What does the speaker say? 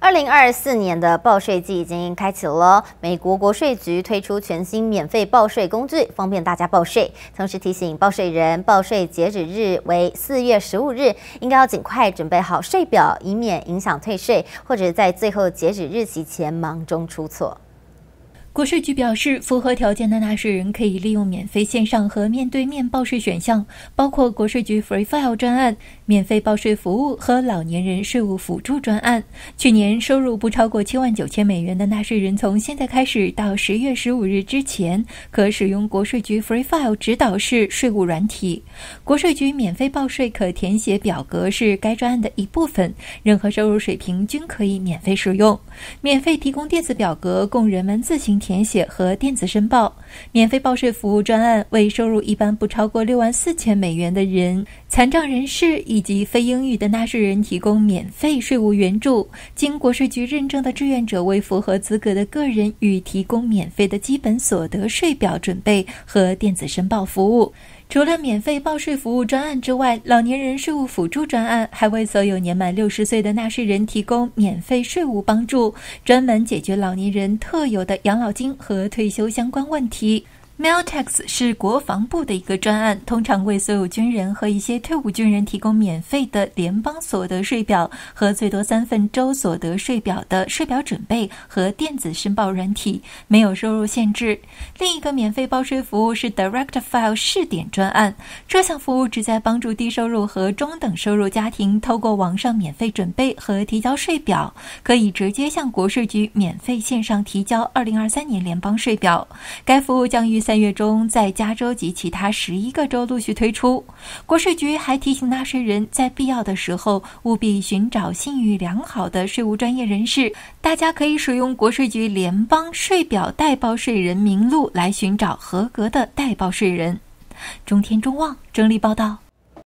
2024年的报税季已经开启了，美国国税局推出全新免费报税工具，方便大家报税。同时提醒报税人，报税截止日为4月15日，应该要尽快准备好税表，以免影响退税，或者在最后截止日期前忙中出错。 国税局表示，符合条件的纳税人可以利用免费线上和面对面报税选项，包括国税局 Free File 专案、免费报税服务和老年人税务辅助专案。去年收入不超过7万9千美元的纳税人，从现在开始到10月15日之前，可使用国税局 Free File 指导式税务软体。国税局免费报税可填写表格是该专案的一部分，任何收入水平均可以免费使用。免费提供电子表格供人们自行填写和电子申报。免费报税服务专案为收入一般不超过6万4千美元的人、残障人士以及非英语的纳税人提供免费税务援助。经国税局认证的志愿者为符合资格的个人与提供免费的基本所得税表准备和电子申报服务。除了免费报税服务专案之外，老年人税务辅助专案还为所有年满60岁的纳税人提供免费税务帮助，专门解决老年人特有的养老金和退休相关问题。Miltax 是国防部的一个专案，通常为所有军人和一些退伍军人提供免费的联邦所得税表和最多3份州所得税表的税表准备和电子申报软体，没有收入限制。另一个免费报税服务是 Direct File 试点专案，这项服务旨在帮助低收入和中等收入家庭透过网上免费准备和提交税表，可以直接向国税局免费线上提交2023年联邦税表。该服务将于3月中在加州及其他11个州陆续推出。国税局还提醒纳税人，在必要的时候务必寻找信誉良好的税务专业人士。大家可以使用国税局联邦税表代报税人名录来寻找合格的代报税人。中天中望整理报道。